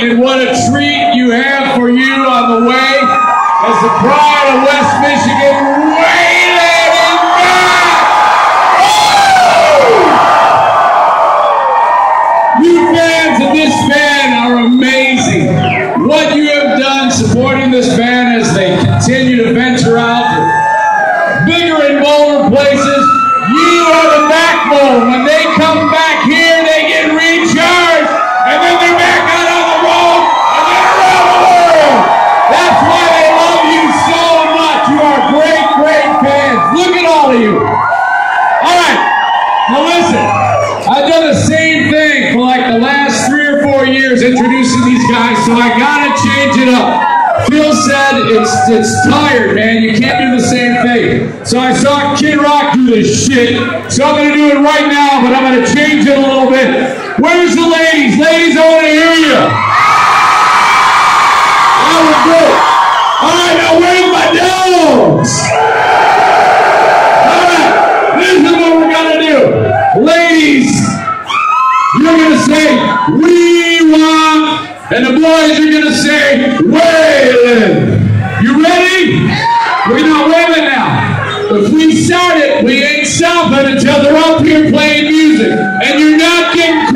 and what a treat you have for you on the way as the pride of West Michigan, Waylon is back! You fans of this band are amazing. What you have done supporting this band as they continue to venture out to bigger and bolder places. You are the backbone. When they come back here, they get recharged, and then they're back out on the road, and then around the world. That's why they love you so much. You are great, great fans. Look at all of you. All right, now listen. I've done the same thing for like the last 3 or 4 years introducing these guys, so I gotta change it up. Phil said it's tired, man. You can't do the same thing. So I saw Kid Rock do this shit. So I'm going to do it right now, but I'm going to change it a little bit. Where's the ladies? Ladies, I want to hear you. That was good. All right, now where's my dogs? All right, this is what we're going to do. Ladies, you're going to say, "We want," and the boys are going to say, "Waylon." You ready? We're not waving now. If we start it, we ain't stopping until they're up here playing music. And you're not getting